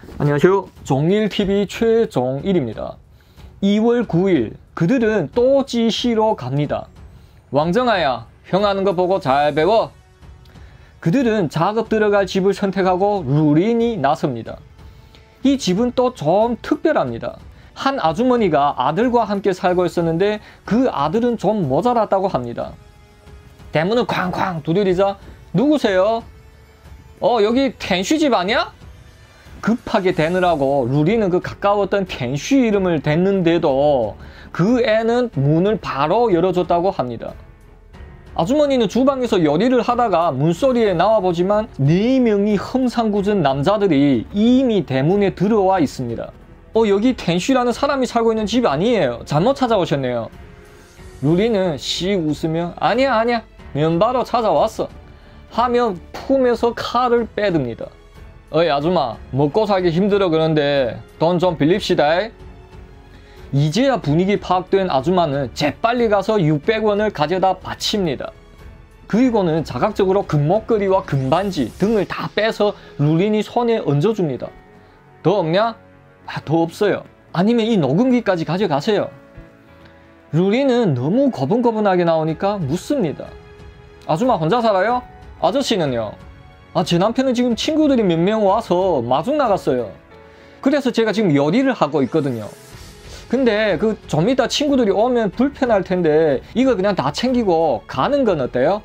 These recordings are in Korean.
안녕하세요. 종일TV 최종일입니다. 2월 9일 그들은 또 지시러 갑니다. 왕정아야, 형 하는 거 보고 잘 배워. 그들은 작업 들어갈 집을 선택하고 루린이 나섭니다. 이 집은 또 좀 특별합니다. 한 아주머니가 아들과 함께 살고 있었는데 그 아들은 좀 모자랐다고 합니다. 대문을 쾅쾅 두드리자 누구세요? 여기 텐슈 집 아니야? 급하게 대느라고 루리는 그 가까웠던 텐슈 이름을 댔는데도 그 애는 문을 바로 열어줬다고 합니다. 아주머니는 주방에서 요리를 하다가 문소리에 나와보지만 4명이 험상궂은 남자들이 이미 대문에 들어와 있습니다. 여기 텐슈라는 사람이 살고 있는 집 아니에요. 잘못 찾아오셨네요. 루리는 씩 웃으며 아니야 면바로 찾아왔어 하며 품에서 칼을 빼듭니다. 어이 아줌마, 먹고 살기 힘들어 그런데 돈 좀 빌립시다. 이제야 분위기 파악된 아줌마는 재빨리 가서 600원을 가져다 바칩니다. 그리고는 자각적으로 금목걸이와 금반지 등을 다 빼서 루린이 손에 얹어줍니다. 더 없냐? 더 없어요. 아니면 이 녹음기까지 가져가세요. 루린은 너무 거분거분하게 나오니까 묻습니다. 아줌마 혼자 살아요? 아저씨는요? 제 남편은 지금 친구들이 몇 명 와서 마중 나갔어요. 그래서 제가 지금 요리를 하고 있거든요. 근데 좀 이따 친구들이 오면 불편할 텐데 이거 그냥 다 챙기고 가는 건 어때요?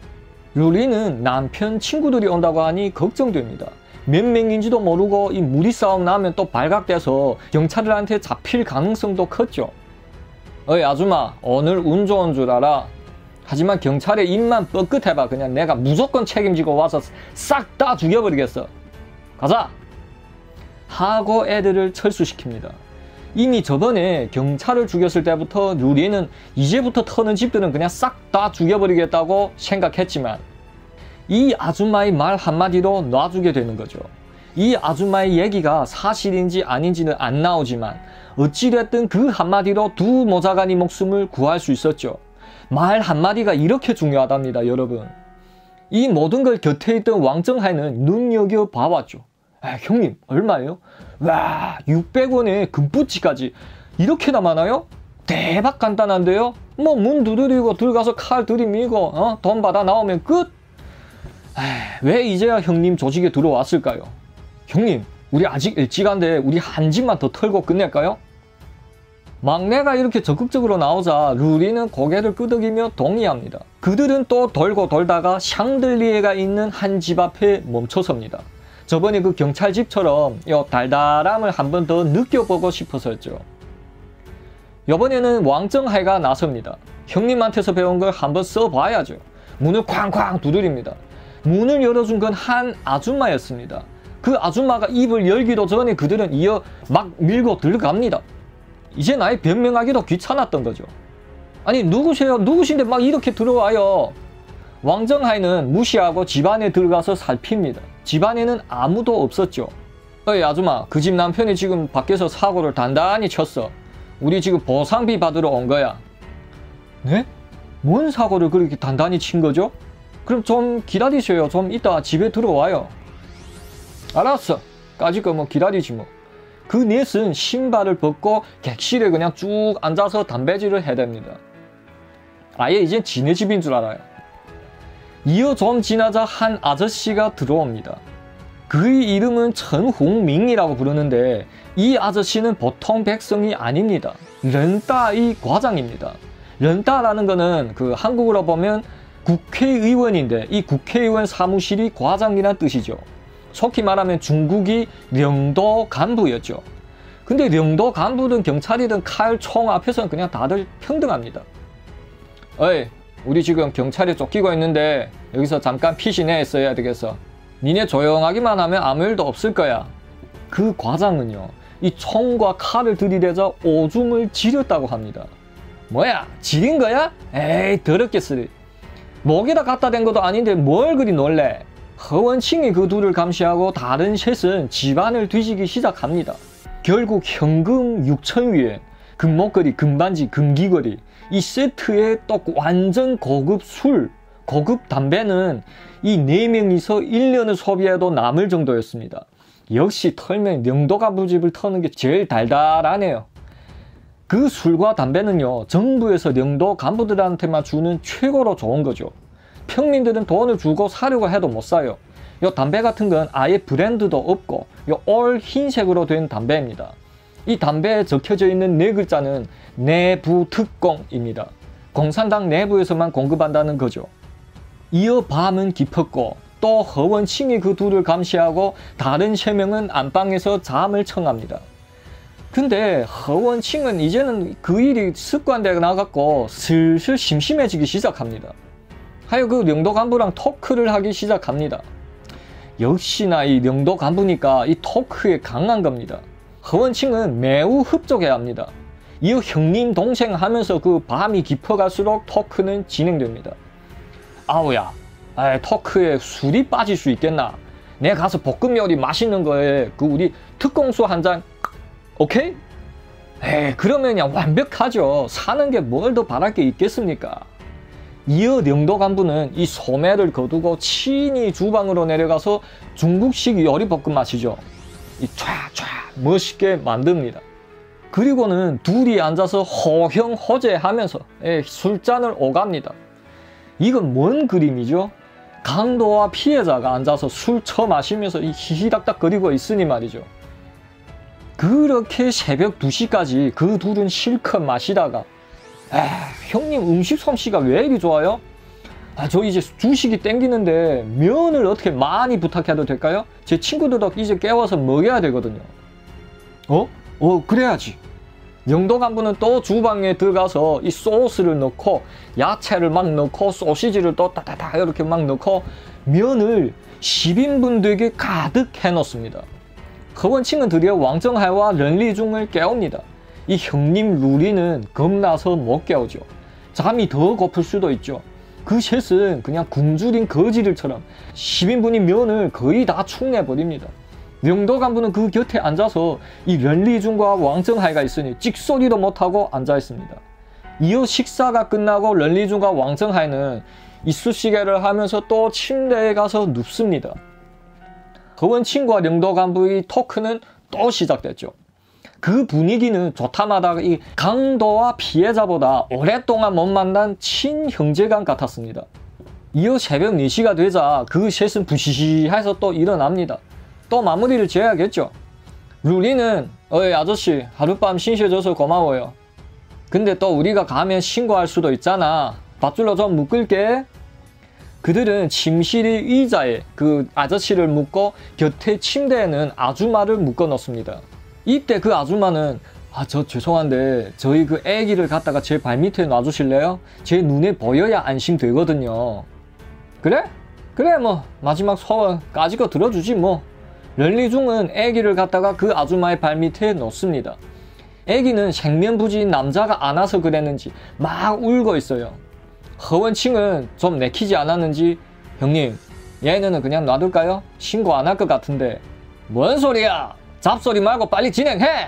루리는 남편 친구들이 온다고 하니 걱정됩니다. 몇 명인지도 모르고 이 무리 싸움 나면 또 발각돼서 경찰들한테 잡힐 가능성도 컸죠. 어이 아줌마, 오늘 운 좋은 줄 알아. 하지만 경찰의 입만 뻐끗해봐 그냥 내가 무조건 책임지고 와서 싹 다 죽여버리겠어. 가자! 하고 애들을 철수시킵니다. 이미 저번에 경찰을 죽였을 때부터 루리는 이제부터 터는 집들은 그냥 싹 다 죽여버리겠다고 생각했지만 이 아줌마의 말 한마디로 놔주게 되는 거죠. 이 아줌마의 얘기가 사실인지 아닌지는 안 나오지만 어찌됐든 그 한마디로 두 모자간이 목숨을 구할 수 있었죠. 말 한마디가 이렇게 중요하답니다, 여러분. 이 모든 걸 곁에 있던 왕정하이는 눈여겨봐왔죠. 형님, 얼마예요? 와, 600원에 금붙이까지 이렇게나 많아요? 대박 간단한데요? 문 두드리고 들어가서 칼 들이밀고 돈 받아 나오면 끝? 왜 이제야 형님 조직에 들어왔을까요? 형님, 우리 아직 일찍한데 우리 한 집만 더 털고 끝낼까요? 막내가 이렇게 적극적으로 나오자 루리는 고개를 끄덕이며 동의합니다. 그들은 또 돌고 돌다가 샹들리에가 있는 한 집 앞에 멈춰섭니다. 저번에 그 경찰 집처럼 요 달달함을 한 번 더 느껴보고 싶어서였죠. 이번에는 왕정하이가 나섭니다. 형님한테서 배운 걸 한번 써봐야죠. 문을 쾅쾅 두드립니다. 문을 열어준 건 한 아줌마였습니다. 그 아줌마가 입을 열기도 전에 그들은 이어 막 밀고 들어갑니다. 이제 나의 변명하기도 귀찮았던 거죠. 아니 누구세요? 누구신데 막 이렇게 들어와요. 왕정하이는 무시하고 집 안에 들어가서 살핍니다. 집 안에는 아무도 없었죠. 어이 아줌마, 그 집 남편이 지금 밖에서 사고를 단단히 쳤어. 우리 지금 보상비 받으러 온 거야. 네? 뭔 사고를 그렇게 단단히 친 거죠? 그럼 좀 기다리세요. 좀 이따 집에 들어와요. 알았어. 까짓 거 뭐 기다리지 뭐. 그 넷은 신발을 벗고 객실에 그냥 쭉 앉아서 담배질을 해댑니다. 아예 이젠 지네 집인 줄 알아요. 이어 좀 지나자 한 아저씨가 들어옵니다. 그의 이름은 천홍민이라고 부르는데 이 아저씨는 보통 백성이 아닙니다. 른따의 과장입니다. 른따라는 거는 한국어로 보면 국회의원인데 이 국회의원 사무실이 과장이란 뜻이죠. 속히 말하면 중국이 령도 간부였죠. 근데 령도 간부든 경찰이든 칼, 총 앞에서는 그냥 다들 평등합니다. 어이, 우리 지금 경찰에 쫓기고 있는데 여기서 잠깐 피신해 있어야 되겠어. 니네 조용하기만 하면 아무 일도 없을 거야. 그 과장은요, 이 총과 칼을 들이대자 오줌을 지렸다고 합니다. 뭐야, 지린 거야? 에이, 더럽게 쓰리. 목에다 갖다 댄 것도 아닌데 뭘 그리 놀래? 허원칭이 그 둘을 감시하고 다른 셋은 집안을 뒤지기 시작합니다. 결국 현금 6,000위엔, 금목걸이, 금반지, 금귀걸이 이 세트에 또 완전 고급 술, 고급 담배는 이 4명이서 1년을 소비해도 남을 정도였습니다. 역시 털면 영도 간부집을 터는 게 제일 달달하네요. 그 술과 담배는요, 정부에서 영도 간부들한테만 주는 최고로 좋은 거죠. 평민들은 돈을 주고 사려고 해도 못 사요. 요 담배 같은 건 아예 브랜드도 없고 요 올 흰색으로 된 담배입니다. 이 담배에 적혀져 있는 네 글자는 내부 특공입니다. 공산당 내부에서만 공급한다는 거죠. 이어 밤은 깊었고 또 허원칭이 그 둘을 감시하고 다른 3명은 안방에서 잠을 청합니다. 근데 허원칭은 이제는 그 일이 습관되어 나갔고 슬슬 심심해지기 시작합니다. 하여 그 영도 간부랑 토크를 하기 시작합니다. 역시나 이 영도 간부니까 이 토크에 강한 겁니다. 허원칭은 매우 흡족해 합니다. 이어 형님 동생 하면서 그 밤이 깊어갈수록 토크는 진행됩니다. 아우야, 토크에 술이 빠질 수 있겠나? 내가 가서 볶음 요리 맛있는 거에 그 우리 특공수 한 잔, 오케이? 그러면 그냥 완벽하죠. 사는 게 뭘 더 바랄 게 있겠습니까? 이어 영도 간부는 이 소매를 거두고 친히 주방으로 내려가서 중국식 요리볶음 마시죠. 이 촤촤 멋있게 만듭니다. 그리고는 둘이 앉아서 호형호재하면서 술잔을 오갑니다. 이건 뭔 그림이죠? 강도와 피해자가 앉아서 술 처마시면서 히히닥닥거리고 있으니 말이죠. 그렇게 새벽 2시까지 그 둘은 실컷 마시다가 형님 음식 솜씨가 왜 이리 좋아요? 저 이제 주식이 땡기는데 면을 어떻게 많이 부탁해도 될까요? 제 친구들도 이제 깨워서 먹여야 되거든요. 그래야지. 영도 간부는 또 주방에 들어가서 이 소스를 넣고 야채를 막 넣고 소시지를 또 따다다 이렇게 막 넣고 면을 10인분 되게 가득 해놓습니다. 허원칭은 드디어 왕정하이와 런리중을 깨웁니다. 이 형님 루리는 겁나서 못 깨우죠. 잠이 더 고플 수도 있죠. 그 셋은 그냥 굶주린 거지들처럼 10인분이 면을 거의 다 축내버립니다. 영도 간부는 그 곁에 앉아서 이 런리중과 왕정하이가 있으니 찍소리도 못하고 앉아있습니다. 이어 식사가 끝나고 런리중과 왕정하이는 이쑤시개를 하면서 또 침대에 가서 눕습니다. 허원칭과 영도 간부의 토크는 또 시작됐죠. 그 분위기는 좋다마다 이 강도와 피해자보다 오랫동안 못 만난 친형제간 같았습니다. 이어 새벽 4시가 되자 그 셋은 부시시해서 또 일어납니다. 또 마무리를 지어야겠죠. 루리는 아저씨 하룻밤 신셔줘서 고마워요. 근데 또 우리가 가면 신고할 수도 있잖아. 밧줄로 좀 묶을게. 그들은 침실의 의자에 그 아저씨를 묶고 곁에 침대에는 아주마를 묶어 놓습니다. 이때 그 아주마는 저 죄송한데 저희 그 애기를 갖다가 제 발밑에 놔주실래요? 제 눈에 보여야 안심되거든요. 그래? 그래 뭐 마지막 소원 까짓거 들어주지 뭐. 런리중은 애기를 갖다가 그 아주마의 발밑에 놓습니다. 애기는 생면부지인 남자가 안 와서 그랬는지 막 울고 있어요. 허원칭은 좀 내키지 않았는지 형님 얘네는 그냥 놔둘까요? 신고 안 할 것 같은데. 뭔 소리야? 잡소리 말고 빨리 진행해!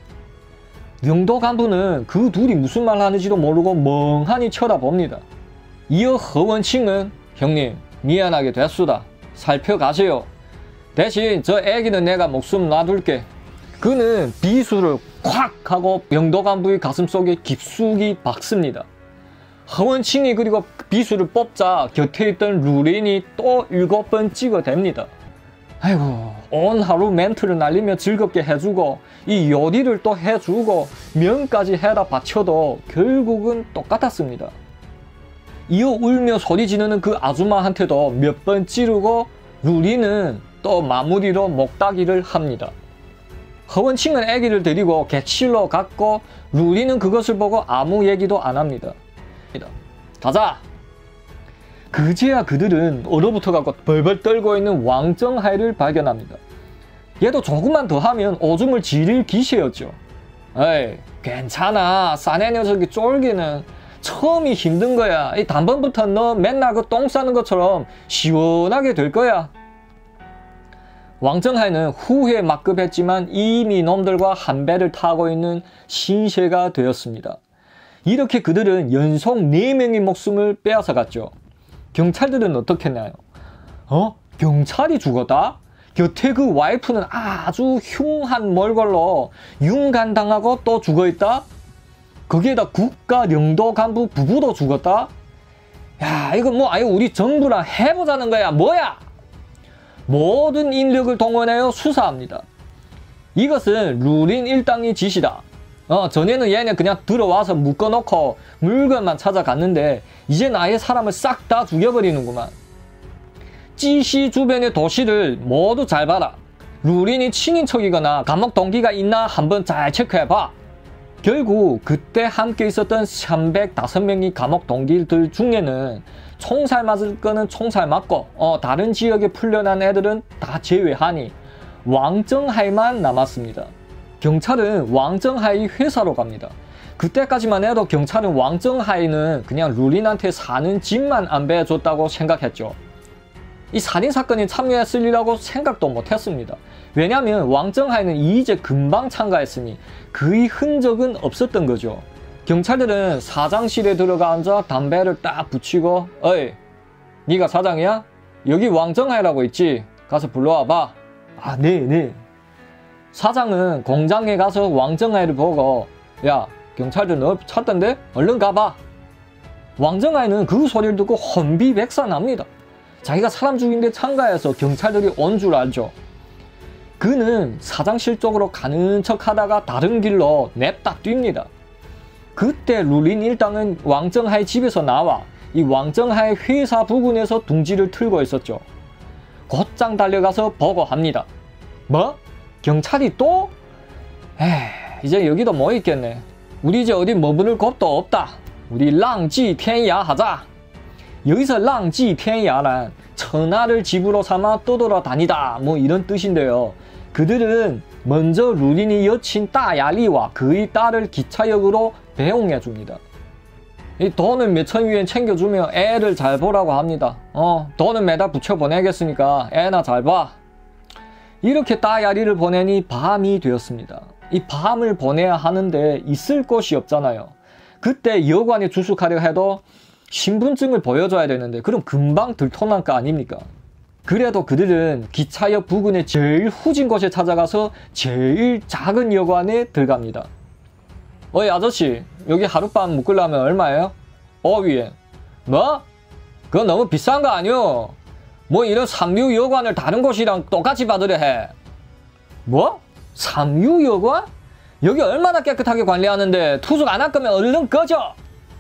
영도 간부는 그 둘이 무슨 말 하는지도 모르고 멍하니 쳐다봅니다. 이어 허원칭은 형님 미안하게 됐수다. 살펴가세요. 대신 저 애기는 내가 목숨 놔둘게. 그는 비수를 콱 하고 영도 간부의 가슴속에 깊숙이 박습니다. 허원칭이 그리고 비수를 뽑자 곁에 있던 루린이 또 7번 찍어댑니다. 아이고 온 하루 멘트를 날리며 즐겁게 해주고 이 요리를 또 해주고 면까지 해다 바쳐도 결국은 똑같았습니다. 이어 울며 소리 지르는 그 아줌마한테도 몇 번 찌르고 루리는 또 마무리로 목따기를 합니다. 허원칭은 아기를 데리고 객실로 갔고 루리는 그것을 보고 아무 얘기도 안 합니다. 가자! 그제야 그들은 얼어붙어 갖고 벌벌 떨고 있는 왕정하이를 발견합니다. 얘도 조금만 더 하면 오줌을 지릴 기세였죠. 에이 괜찮아. 싸네 녀석이 쫄기는 처음이 힘든 거야. 이 단번부터 너 맨날 그 똥 싸는 것처럼 시원하게 될 거야. 왕정하이는 후회 막급했지만 이미 놈들과 한 배를 타고 있는 신세가 되었습니다. 이렇게 그들은 연속 4명의 목숨을 빼앗아 갔죠. 경찰들은 어떻게 했나요? 경찰이 죽었다? 곁에 그 와이프는 아주 흉한 몰골로 윤간당하고 또 죽어있다? 거기에다 국가령도 간부 부부도 죽었다? 야, 이거 뭐 아예 우리 정부랑 해보자는 거야. 뭐야? 모든 인력을 동원하여 수사합니다. 이것은 류린 일당의 지시다. 전에는 얘네 그냥 들어와서 묶어놓고 물건만 찾아갔는데 이젠 아예 사람을 싹 다 죽여버리는구만. 찌시 주변의 도시를 모두 잘 봐라. 류린이 친인척이거나 감옥 동기가 있나 한번 잘 체크해봐. 결국 그때 함께 있었던 305명의 감옥 동기들 중에는 총살 맞을 거는 총살 맞고 다른 지역에 풀려난 애들은 다 제외하니 왕정하이만 남았습니다. 경찰은 왕정하이 회사로 갑니다. 그때까지만 해도 경찰은 왕정하이는 그냥 류린한테 사는 집만 안배해줬다고 생각했죠. 이 살인사건에 참여했으리라고 생각도 못했습니다. 왜냐하면 왕정하이는 이제 금방 참가했으니 그의 흔적은 없었던 거죠. 경찰들은 사장실에 들어가 앉아 담배를 딱 붙이고 어이, 네가 사장이야? 여기 왕정하이라고 있지? 가서 불러와봐. 아, 네. 사장은 공장에 가서 왕정하이를 보고 야, 경찰들 너 찾던데? 얼른 가봐. 왕정하이는 그 소리를 듣고 혼비백산합니다. 자기가 사람 죽인 데 참가해서 경찰들이 온 줄 알죠. 그는 사장실 쪽으로 가는 척 하다가 다른 길로 냅다 뜁니다. 그때 류린 일당은 왕정하이 집에서 나와 이 왕정하이 회사 부근에서 둥지를 틀고 있었죠. 곧장 달려가서 보고합니다. 뭐? 경찰이 또? 이제 여기도 뭐 있겠네. 우리 이제 어디 머무를 곳도 없다. 우리 랑지텐야 하자. 여기서 랑지텐야란 천하를 집으로 삼아 떠돌아다니다 뭐 이런 뜻인데요. 그들은 먼저 류린이 여친 따야리와 그의 딸을 기차역으로 배웅해 줍니다. 이 돈은 몇천 위엔 챙겨주며 애를 잘 보라고 합니다. 돈은 매달 붙여 보내겠으니까 애나 잘 봐. 이렇게 따야리를 보내니 밤이 되었습니다. 이 밤을 보내야 하는데 있을 곳이 없잖아요. 그때 여관에 주숙하려 해도 신분증을 보여줘야 되는데 그럼 금방 들통난 거 아닙니까? 그래도 그들은 기차역 부근의 제일 후진 곳에 찾아가서 제일 작은 여관에 들어갑니다. 어이 아저씨, 여기 하룻밤 묵으려면 얼마예요? 위엔. 뭐? 그거 너무 비싼 거 아니오? 뭐 이런 삼류 여관을 다른 곳이랑 똑같이 받으려 해. 뭐? 삼류 여관? 여기 얼마나 깨끗하게 관리하는데 투숙 안 할 거면 얼른 꺼져!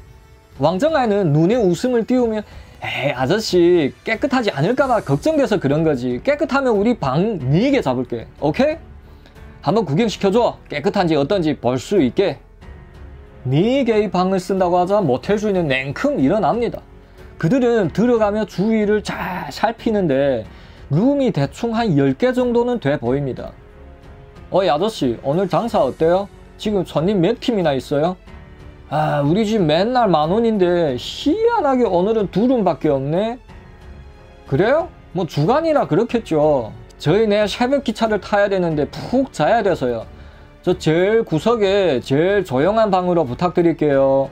왕정하이는 눈에 웃음을 띄우며 에이 아저씨 깨끗하지 않을까봐 걱정돼서 그런 거지. 깨끗하면 우리 방 4개 잡을게. 오케이? 한번 구경시켜줘. 깨끗한지 어떤지 볼 수 있게. 4개의 방을 쓴다고 하자 모텔 주인은 냉큼 일어납니다. 그들은 들어가며 주위를 잘 살피는데 룸이 대충 한 10개 정도는 돼 보입니다. 어이 아저씨 오늘 장사 어때요? 지금 손님 몇 팀이나 있어요? 우리 집 맨날 10,000원인데 희한하게 오늘은 2룸밖에 없네? 그래요? 뭐 주간이라 그렇겠죠. 저희 내일 새벽 기차를 타야 되는데 푹 자야 돼서요. 저 제일 구석에 제일 조용한 방으로 부탁드릴게요.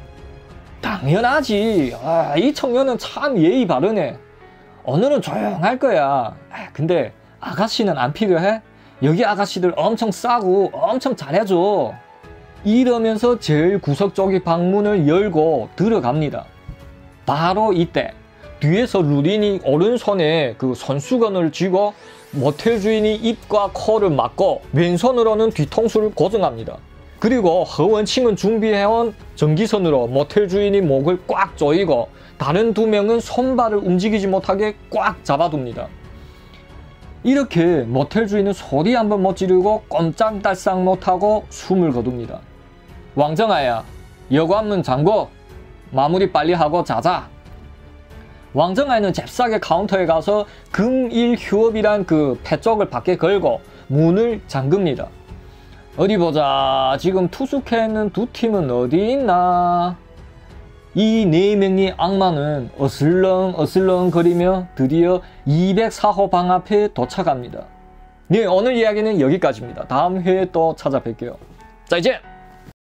당연하지. 이 청년은 참 예의 바르네. 오늘은 조용할 거야. 근데 아가씨는 안 필요해? 여기 아가씨들 엄청 싸고 엄청 잘해줘. 이러면서 제일 구석 쪽의 방문을 열고 들어갑니다. 바로 이때 뒤에서 류린이 오른손에 그 손수건을 쥐고 모텔 주인이 입과 코를 막고 왼손으로는 뒤통수를 고정합니다. 그리고 허원칭은 준비해온 전기선으로 모텔 주인이 목을 꽉 조이고 다른 2명은 손발을 움직이지 못하게 꽉 잡아둡니다. 이렇게 모텔 주인은 소리 한번 못 지르고 꼼짝달싹 못하고 숨을 거둡니다. 왕정하야, 여관문 잠궈. 마무리 빨리 하고 자자. 왕정하이는 잽싸게 카운터에 가서 금일 휴업이란 그 패쪽을 밖에 걸고 문을 잠급니다. 어디 보자. 지금 투숙해 있는 2팀은 어디 있나? 이 4명의 악마는 어슬렁 거리며 드디어 204호 방 앞에 도착합니다. 네, 오늘 이야기는 여기까지입니다. 다음 회에 또 찾아뵐게요. 자, 이제